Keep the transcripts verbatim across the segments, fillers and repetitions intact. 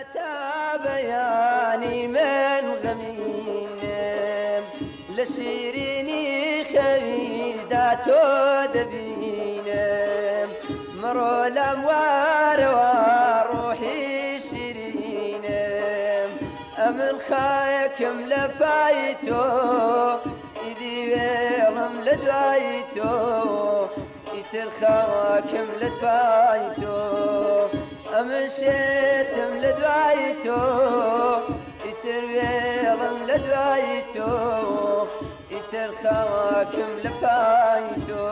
بياني من غمينم لشيريني خبيز داتو دبينم مرو الأموار وروحي شيرينم أمن خايكم لفايتو إذي ويرم لدوايتو يترخاكم لدوايتو أمن شيتم لدوايتو يتربيرم لدوايتو يترخاكم لفايتو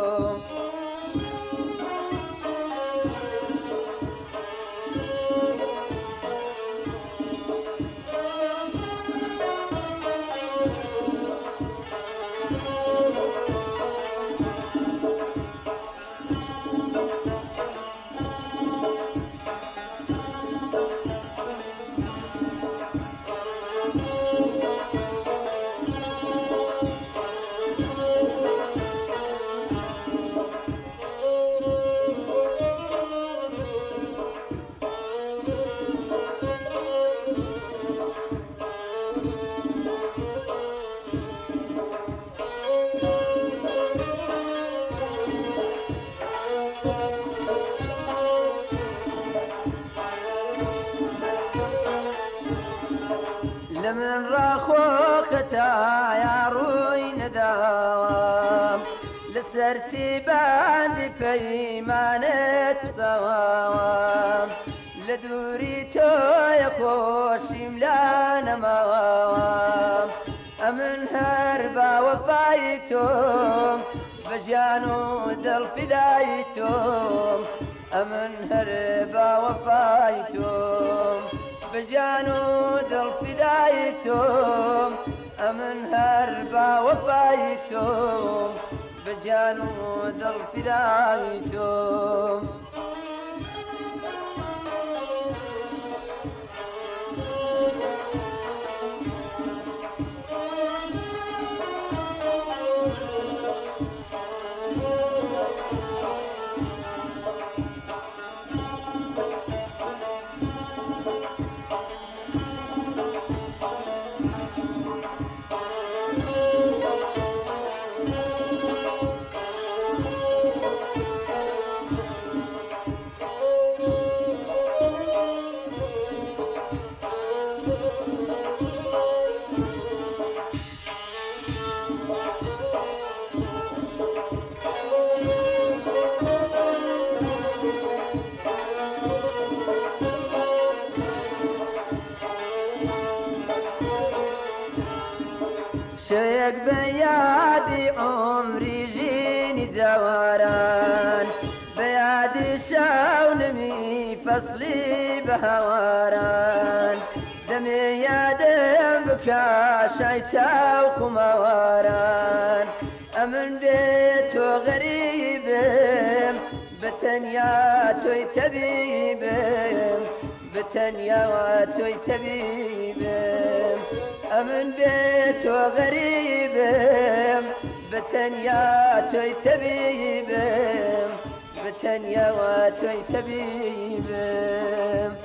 لمن راخو ختايا روي نداوام لسرسي باندي فيمانة صوام لدوري تو يخوشي ملانا موام أمن هربا وفايتم بجانو دل فدايتم أمن هربا وفايتم بجانو دل فدايتم أمن هربا وفايتم بجانو دل فدايتم شيك بيادي عمري جيني زواران بيادي شاونمي فصلي بهواران دمي يا دم بكا شايتا وخمواران أمن بيتو غريبم بتنيا توي تبيبم بتنيا توي تبيبم أمن بيتو غريبم بتنيا توي تبيبم بتنيا توي تبيبم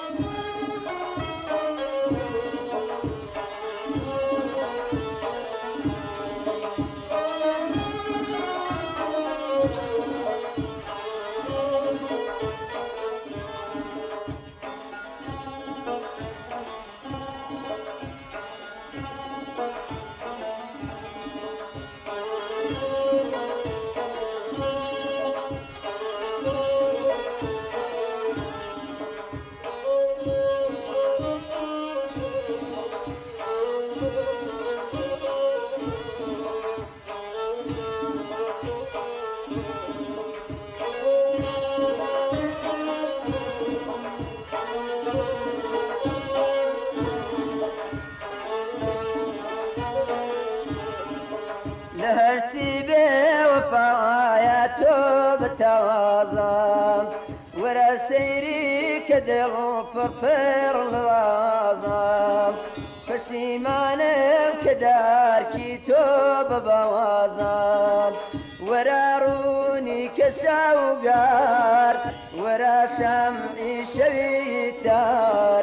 لهرسي بوفاياتو بتوازم ورا سيري كدل فرفر الرازم فشيمانم كدار كيتو ببوازم ورا روني كشاوقار ورا شمعي شويتار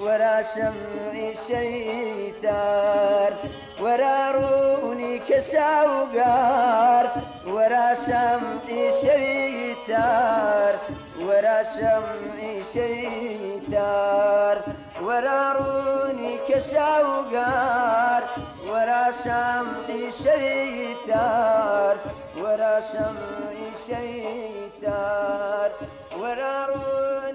ورا شمعی شیطار ورا رونی کشاوگار ورا شمعی شیطار ورا شمعی شیطار ورا رونی کشاوگار ورا شمعی شیطار ورا شمعی شیطار ورا رونی